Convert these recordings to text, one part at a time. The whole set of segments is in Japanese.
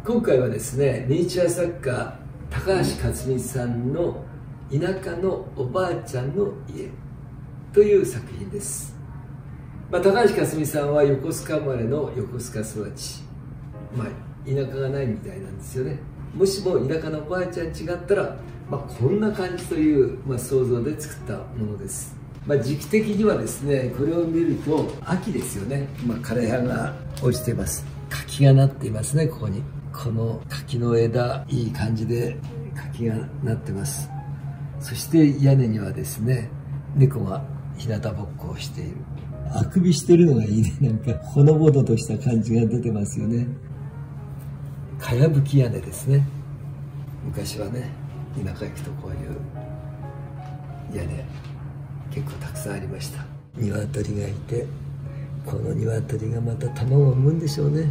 今回はですね、ミニチュア作家高橋克実さんの田舎のおばあちゃんの家という作品です。高橋克実さんは横須賀生まれの横須賀育ち、田舎がないみたいなんですよね。もしも田舎のおばあちゃん違ったら、こんな感じという、想像で作ったものです。時期的にはですね、これを見ると秋ですよね。枯葉が落ちています。柿がなっていますね。ここにこの柿の枝、いい感じで柿がなってます。そして屋根にはですね、猫が日向ぼっこをしている。あくびしてるのがいいね。なんかほのぼのとした感じが出てますよね。かやぶき屋根ですね。昔はね、田舎行くとこういう屋根結構たくさんありました。鶏がいて、この鶏がまた卵を産むんでしょうね。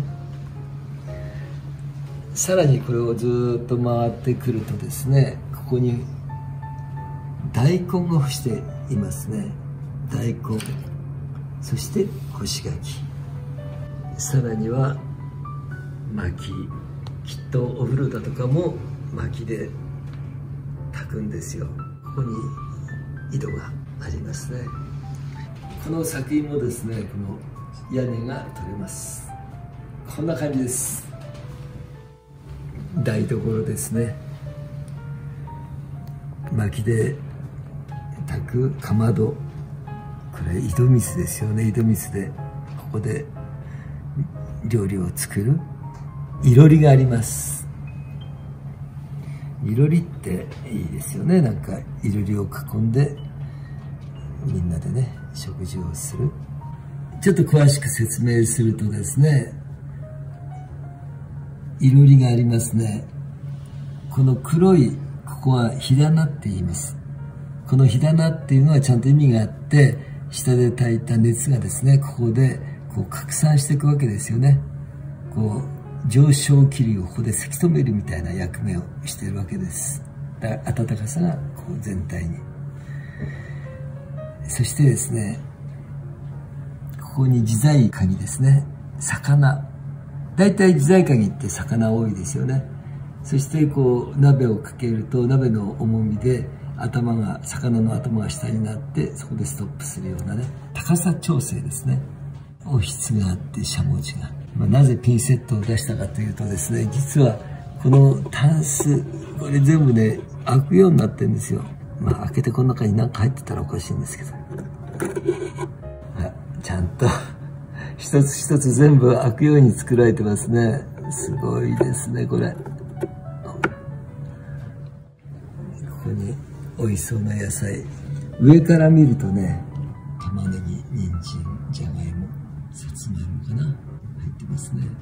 さらにこれをずっと回ってくるとですね、ここに大根が干していますね。大根、そして干し柿、さらには薪、きっとお風呂だとかも薪で炊くんですよ。ここに井戸がありますね。この作品もですね、この屋根が取れます。こんな感じです。台所ですね。薪で炊くかまど、これ井戸水ですよね。井戸水でここで料理を作る。いろりがあります。いろりっていいですよね。なんかいろりを囲んでみんなでね、食事をする。ちょっと詳しく説明するとですね、いろりがありますね。この黒い、ここは火棚って言います。この火棚っていうのはちゃんと意味があって、下で炊いた熱がですね、ここでこう拡散していくわけですよね。こう上昇気流をここでせき止めるみたいな役目をしているわけです。だから暖かさがこう全体に。そしてですね、ここに自在鍵ですね。魚。だいたい自在鍵って魚多いですよね。そしてこう鍋をかけると、鍋の重みで魚の頭が下になって、そこでストップするようなね、高さ調整ですね。おひつがあってしゃもじが。なぜピンセットを出したかというとですね、実はこのタンス、これ全部ね、開くようになってるんですよ。開けてこの中に何か入ってたらおかしいんですけど。ちゃんと一つ一つ全部開くように作られてますね。すごいですね、これ。ここに美味しそうな野菜。上から見るとね、玉ねぎ、人参、じゃがいも、さつまいもかな、入ってますね。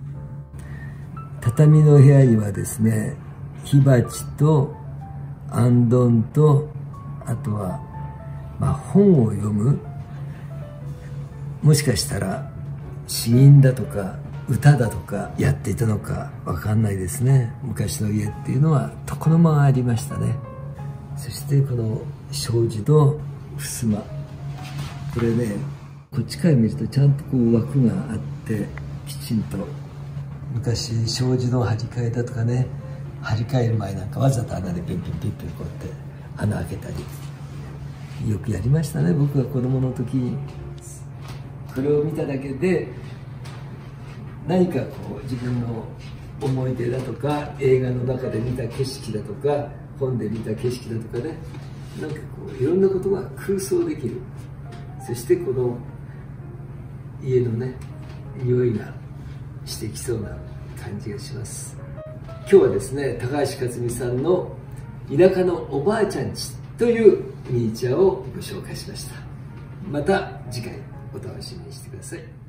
畳の部屋にはですね、火鉢とあんどんと、あとは、本を読む。もしかしたら詩吟だとか歌だとかやっていたのかわかんないですね。昔の家っていうのは床の間がありましたね。そしてこの障子と襖、これね、こっちから見るとちゃんとこう枠があって、きちんと昔障子の張り替えだとかね、張り替える前なんかわざと穴でピンピンピンピンこうやって穴開けたりよくやりましたね。僕が子供の時、これを見ただけで何かこう自分の思い出だとか、映画の中で見た景色だとか、本で見た景色だとかね、なんかこういろんなことが空想できる。そしてこの家のね、匂いがしてきそうな感じがします。今日はですね、高橋克実さんの田舎のおばあちゃんちというミニチュアをご紹介しました。また次回お楽しみにしてください。